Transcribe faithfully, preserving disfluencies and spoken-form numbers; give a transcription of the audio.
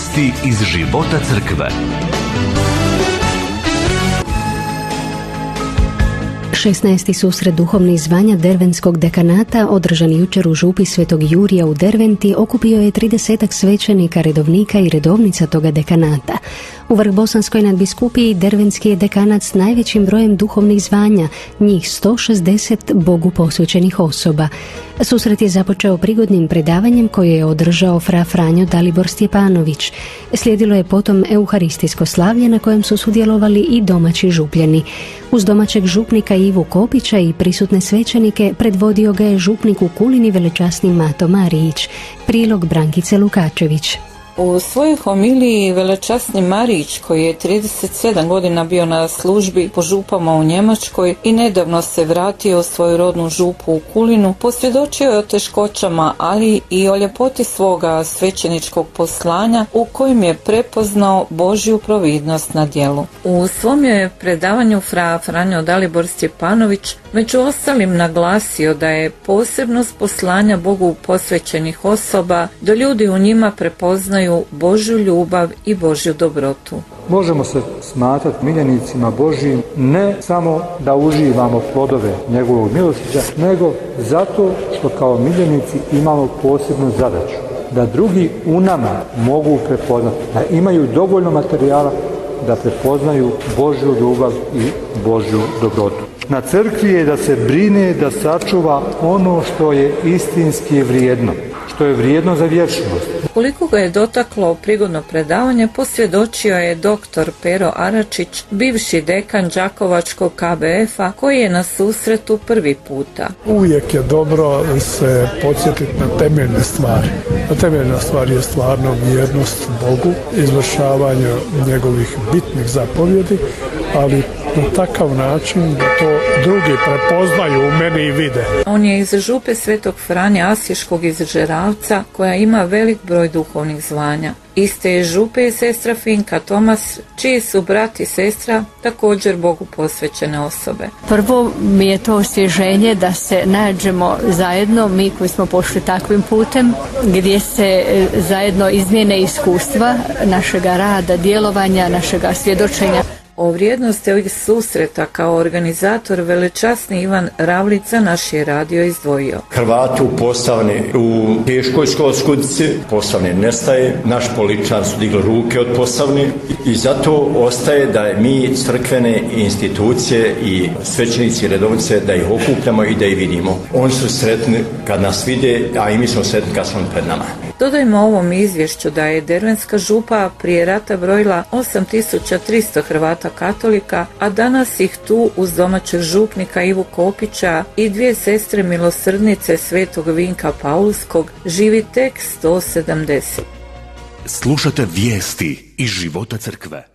Vijesti iz života crkve. šesnaesti susret duhovnih zvanja Dervenskog dekanata, održan jučer u župi Svetog Jurija u Derventi, okupio je tridesetak svećenika, redovnika i redovnica toga dekanata. U Vrhbosanskoj nadbiskupiji Dervenski je dekanat s najvećim brojem duhovnih zvanja, njih sto šezdeset Bogu posvećenih osoba. Susret je započeo prigodnim predavanjem koje je održao fra Franjo Dalibor Stjepanović. Slijedilo je potom euharistijsko slavlje na kojem su sudjelovali i domaći župljani. Uz domaćeg župnika Ivu Kopića i prisutne svećenike predvodio ga je župnik u Kulini velečasni Mato Marić. Prilog Brankice Lukačević. U svojoj homiliji velečasni Marić, koji je trideset sedam godina bio na službi po župama u Njemačkoj i nedavno se vratio u svoju rodnu župu u Kulinu, posvjedočio je o teškoćama, ali i o ljepoti svoga svećeničkog poslanja u kojem je prepoznao Božju providnost na djelu. U svom je predavanju fra Franjo Dalibor Stjepanović među ostalim naglasio da je posebnost poslanja Bogu posvećenih osoba da ljudi u njima prepoznaju Božju ljubav i Božju dobrotu. Možemo se smatrati miljenicima Božjim ne samo da uživamo plodove njegovog milosrđa, nego zato što kao miljenici imamo posebnu zadaću, da drugi u nama mogu prepoznati, da imaju dovoljno materijala da prepoznaju Božju ljubav i Božju dobrotu. Na crkvi je da se brine, da sačuva ono što je istinski vrijedno, što je vrijedno za vječnost. Koliko ga je dotaklo prigodno predavanje, posvjedočio je doktor Pero Aračić, bivši dekan Đakovačkog K B F-a, koji je na susretu prvi puta. Uvijek je dobro se podsjetiti na temeljne stvari. A temeljna stvar je stvarno vjernost Bogu, izvršavanje njegovih bitnih zapovjedi, ali na takav način da to drugi prepoznaju u meni i vide. On je iz župe Svetog Franje Asiškog iz Žeravca, koja ima velik broj duhovnih zvanja. Iste je župe i sestra Finka Tomas, čiji su brat i sestra također Bogu posvećene osobe. Prvo mi je to osvježenje da se nađemo zajedno, mi koji smo pošli takvim putem, gdje se zajedno izmijene iskustva našega rada, djelovanja, našega svjedočenja. O vrijednosti ovih susreta kao organizator velečasni Ivan Ravlica naš je radio izdvojio. Hrvati u Posavini u teškoj skoskudici, Posavini nestaje, naš političar su digli ruke od Posavine i zato ostaje da mi crkvene institucije i svećenici i redovnice da ih okupljamo i da ih vidimo. Oni su sretni kad nas vide, a i mi smo sretni kad smo pred nama. Dodajmo ovom izvješću da je Dervenska župa prije rata brojila osam tisuća tristo Hrvata katolika, a danas ih tu uz domaćeg župnika Ivu Kopića i dvije sestre milosrdnice Svetog Vinka Paulskog živi tek sto sedamdeset. Slušate vijesti iz života crkve.